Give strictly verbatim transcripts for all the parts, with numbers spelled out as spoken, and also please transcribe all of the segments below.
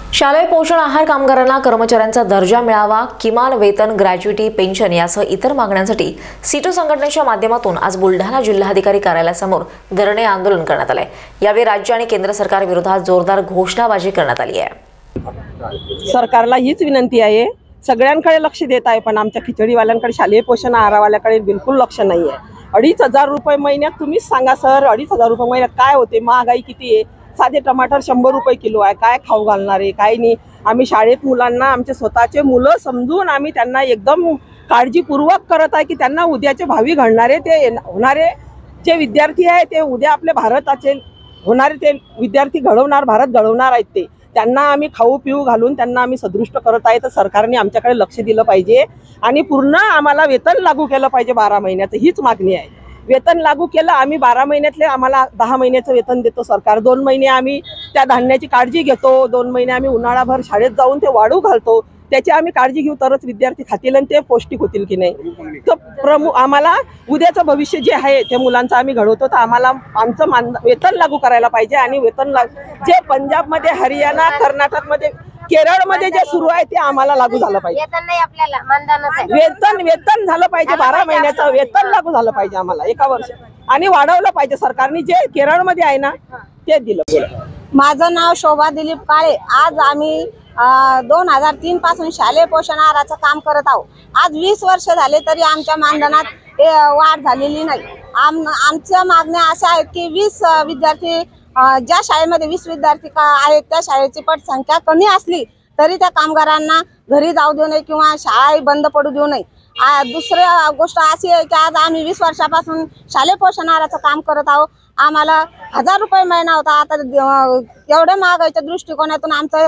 शालेय पोषण आहार कामगारांना कर्मचाऱ्यांचा दर्जा मिळावा, किमान वेतन, ग्रॅज्युटी, पेन्शन यासह इतर मागण्यांसाठी सीटू संघटनेच्या माध्यमातून आज बुलढाणा जिल्हाधिकारी कार्यालयासमोर धरणे आंदोलन करण्यात आले। यावेळी राज्य आणि केंद्र सरकार विरोधात जोरदार घोषणाबाजी करण्यात आली आहे। सरकारला हीच विनंती आहे, सगळ्यांकडे लक्ष देत आहे, पण आमच्या खिचडीवाल्यांकडे, शालेय पोषण आहारवाल्याकडे बिलकुल लक्ष नाही आहे। अडीच हजार रुपये महिन्यात, तुम्हीच सांगा सर, अडीच हजार रुपये महिन्यात काय होते? महागाई किती आहे? साधे टमाटर शंभर रुपये किलो आहे, काय खाऊ घालणार आहे? काय नाही। आम्ही शाळेत मुलांना, आमचे स्वतःचे मुलं समजून आम्ही त्यांना एकदम काळजीपूर्वक करत आहे की त्यांना उद्याचे भावी घडणारे, ते होणारे जे विद्यार्थी आहे ते उद्या आपल्या भारताचे होणारे ते विद्यार्थी घडवणार, भारत घडवणार आहेत। ते त्यांना आम्ही खाऊ पिऊ घालून त्यांना आम्ही सदृष्ट करत आहे। तर सरकारने आमच्याकडे लक्ष दिलं पाहिजे आणि पूर्ण आम्हाला वेतन लागू केलं पाहिजे बारा महिन्याचं, हीच मागणी आहे। वेतन लागू केलं, आम्ही बारा महिन्यातले आम्हाला दहा महिन्याचं वेतन देतो सरकार। दोन महिने आम्ही त्या धान्याची काळजी घेतो, दोन महिने आम्ही उन्हाळाभर शाळेत जाऊन ते वाढू घालतो, त्याची आम्ही काळजी घेऊ, तरच विद्यार्थी खातील आणि ते पौष्टिक होतील की नाही। तर प्रमुख आम्हाला उद्याचं भविष्य जे आहे ते मुलांचं आम्ही घडवतो, तर आम्हाला आमचं मान वेतन लागू करायला पाहिजे। आणि वेतन जे पंजाबमध्ये, हरियाणा, कर्नाटकमध्ये, केरळमध्ये जे सुरू आहे ते आम्हाला लागू झालं पाहिजे। वेतन नाही आपल्याला, मानधनच आहे। वेतन वेतन झालं पाहिजे, बारा महिन्याचं वेतन लागू झालं पाहिजे आम्हाला एका वर्ष, आणि वाढवलं पाहिजे सरकारने। जे केरळमध्ये आहे ना ते दिलं। माझं नाव शोभा दिलीप काळे। आज आम्ही दोन हजार तीन पासून शालेय पोषण आहाराचं काम करत आहोत। आज वीस वर्ष झाले तरी आमच्या मानधनात वाढ झालेली नाही। आम आमच्या मागण्या अशा आहेत की वीस विद्यार्थी, ज्या शाळेमध्ये वीस विद्यार्थी का आहेत त्या शाळेची पटसंख्या कमी असली तरी त्या कामगारांना घरी जाऊ देऊ नये किंवा शाळा बंद पडू देऊ नये। दुसरी गोष्ट अशी आहे की आज आम्ही वीस वर्षापासून शालेय पोषण आहाराचं काम करत आहोत। आम्हाला हजार रुपये महिना होता, आता एवढ्या महागाईच्या दृष्टिकोनातून आमचं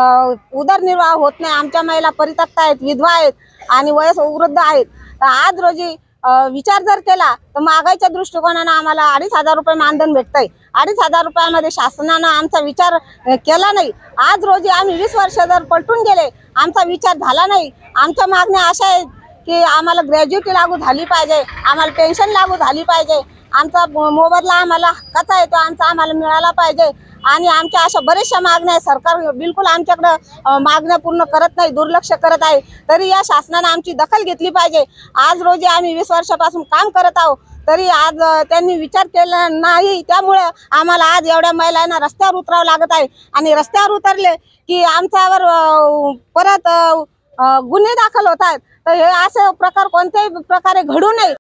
उदरनिर्वाह होत नाही। आमच्या महिला परित्यक्ता आहेत, विधवा आहेत आणि वयस वृद्ध आहेत। तर आज रोजी विचार जर केला तर महागाईच्या दृष्टिकोनानं आम्हाला अडीच हजार रुपये मानधन भेटतंय। अडीच हजार रुपयामध्ये शासनानं आमचा विचार केला नाही। आज रोजी आम्ही वीस वर्ष जर पलटून गेले, आमचा विचार झाला नाही। आमच्या मागण्या अशा आहेत की आम्हाला ग्रॅज्युटी लागू झाली पाहिजे, आम्हाला पेन्शन लागू झाली पाहिजे, आमचा मोबदला आम्हाला हक्काचा आहे तो आमचा आम्हाला मिळाला पाहिजे। आणि आमच्या अशा बऱ्याचशा मागण्या आहे, सरकार बिलकुल आमच्याकडे मागण्या पूर्ण करत नाही, दुर्लक्ष करत आहे। तरी या शासनाने आमची दखल घेतली पाहिजे। आज रोजी आम्ही वीस वर्षापासून काम करत आहोत तरी आज त्यांनी विचार केला नाही, त्यामुळे आम्हाला आज एवढ्या महिलांना रस्त्यावर उतरावं लागत आहे। आणि रस्त्यावर उतरले की आमच्यावर परत गुन्हे दाखल होत आहेत। तर हे असे प्रकार कोणत्याही प्रकारे घडू नये।